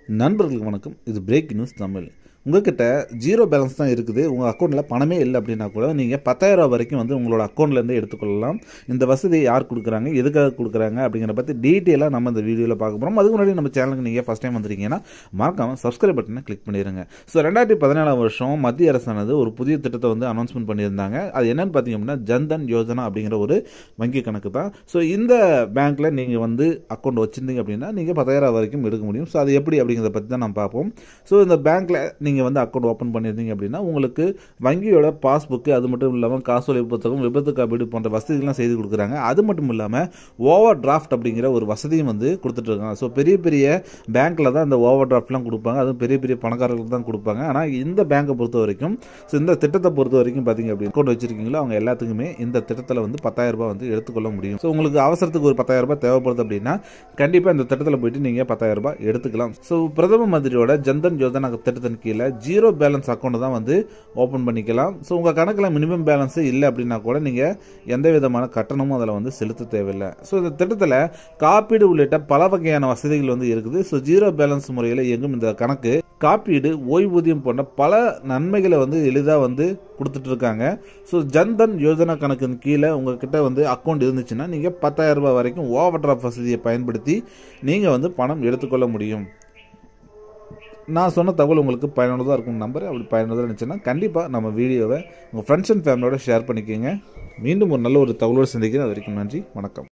நண்பர்களுக்கு வணக்கம். இது பிரேக் நியூஸ் தமிழ். உங்ககிட்ட ஜீரோ பேலன்ஸ் தான் இருக்குது, உங்கள் அக்கௌண்ட்டில் பணமே இல்லை அப்படின்னா கூட நீங்கள் 10,000 வரைக்கும் வந்து உங்களோட அக்கௌண்ட்லேருந்து எடுத்துக்கொள்ளலாம். இந்த வசதியை யார் கொடுக்குறாங்க, எதுக்காக கொடுக்குறாங்க அப்படிங்கிற பற்றி டீட்டெயிலாக நம்ம இந்த வீடியோவில் பார்க்க போகிறோம். அதுக்கு முன்னாடி நம்ம சேனலுக்கு நீங்கள் ஃபஸ்ட் டைம் வந்துருக்கீங்கன்னா மறக்காமல் சப்ஸ்கிரைப் பட்டனை கிளிக் பண்ணிடுங்க. ஸோ 2017 மத்திய அரசானது ஒரு புதிய திட்டத்தை வந்து அனௌன்ஸ்மெண்ட் பண்ணியிருந்தாங்க. அது என்னன்னு பார்த்தீங்க அப்படின்னா ஜன்தன் யோஜனா அப்படிங்கிற ஒரு வங்கி கணக்கு தான். ஸோ இந்த பேங்க்கில் நீங்கள் வந்து அக்கௌண்ட் வச்சுருந்தீங்க அப்படின்னா நீங்கள் 10,000 வரைக்கும் எடுக்க முடியும். ஸோ அது எப்படி அப்படிங்கிறத பற்றி தான் நம்ம பார்ப்போம். ஸோ இந்த பேங்க்கில் நீங்கள் வந்து அக்கௌண்ட் ஓப்பன் பண்ணியிருந்தீங்க அப்படின்னா உங்களுக்கு வங்கியோட பாஸ்புக்கு, அது மட்டும் இல்லாமல் காசோலை புத்தகம், விபத்து காப்பீடு போன்ற வசதிகள்லாம் செய்து கொடுக்குறாங்க. அது மட்டும் இல்லாமல் ஓவர் டிராஃப்ட் அப்படிங்கிற ஒரு வசதியும் வந்து கொடுத்துட்டு இருக்காங்க. ஸோ பெரிய பெரிய பேங்க்கில் தான் இந்த ஓவர் டிராஃப்ட்லாம் கொடுப்பாங்க, அதுவும் பெரிய பெரிய பணக்காரர்களுக்கு தான் கொடுப்பாங்க. ஆனால் இந்த பேங்கை பொறுத்த வரைக்கும், ஸோ இந்த திட்டத்தை பொறுத்த வரைக்கும் பார்த்தீங்க அப்படின்னா அக்கௌண்ட் வச்சிருக்கீங்களோ அவங்க எல்லாத்துக்குமே இந்த திட்டத்தில் வந்து 10,000 ரூபாய் வந்து எடுத்துக்கொள்ள முடியும். ஸோ உங்களுக்கு அவசரத்துக்கு ஒரு 10,000 ரூபாய் தேவைப்படுது அப்படின்னா கண்டிப்பாக இந்த திட்டத்தில் போயிட்டு நீங்கள் 10,000 ரூபாய் எடுத்துக்கலாம். ஸோ பிரதம மந்திரியோட ஜன்தன் யோஜனா திட்டத்தின் கீழே ஜீரோ பேலன்ஸ் அக்கௌண்ட் தான் வந்து ஓப்பன் பண்ணிக்கலாம். ஸோ உங்கள் கணக்கில் மினிமம் பேலன்ஸ் இல்லை அப்படின்னா கூட நீங்கள் எந்த விதமான கட்டணமும் அதில் வந்து செலுத்த தேவையில்லை. ஸோ இந்த திட்டத்தில் காப்பீடு உள்ளிட்ட பல வகையான வசதிகள் வந்து இருக்குது. ஸோ ஜீரோ பேலன்ஸ் முறையில் இயங்கும் இந்த கணக்கு காப்பீடு, ஓய்வூதியம் போன்ற பல நன்மைகளை வந்து எளிதாக வந்து கொடுத்துட்டு இருக்காங்க. ஸோ ஜன்தன் யோஜனா கணக்கின் கீழே உங்ககிட்ட வந்து அக்கௌண்ட் இருந்துச்சுன்னா நீங்கள் 10,000 ரூபாய் வரைக்கும் ஓவர் டிராஃப்ட் வசதியை பயன்படுத்தி நீங்கள் வந்து பணம் எடுத்துக்கொள்ள முடியும். நான் சொன்ன தகவல் உங்களுக்கு பயனுள்ளதாக இருக்கும் நம்பர். அப்படி பயனுள்ளதாக இருந்துச்சுன்னா கண்டிப்பாக நம்ம வீடியோவை உங்கள் ஃப்ரெண்ட்ஸ் அண்ட் ஃபேமிலியோட ஷேர் பண்ணிக்கோங்க. மீண்டும் ஒரு நல்ல ஒரு தகவலோடு சந்திக்கிறேன். அது வரைக்கும் நன்றி, வணக்கம்.